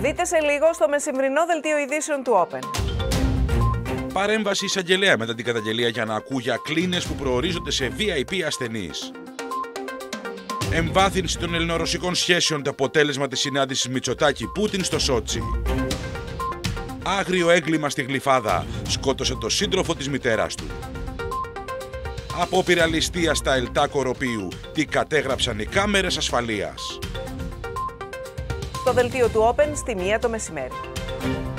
Δείτε σε λίγο στο μεσημβρινό δελτίο ειδήσεων του Open. Παρέμβαση εισαγγελέα μετά την καταγγελία για να ακούγια κλίνες που προορίζονται σε VIP ασθενείς. Εμβάθυνση των ελληνορωσικών σχέσεων το αποτέλεσμα της συνάντησης Μητσοτάκη-Πούτιν στο Σότσι. Άγριο έγκλημα στη Γλυφάδα. Σκότωσε το σύντροφο της μητέρας του. Απόπειρα ληστείας στα Ελτά Κοροπίου. Τι κατέγραψαν οι κάμερες ασφαλείας. Στο δελτίο του Open στη 1 το μεσημέρι.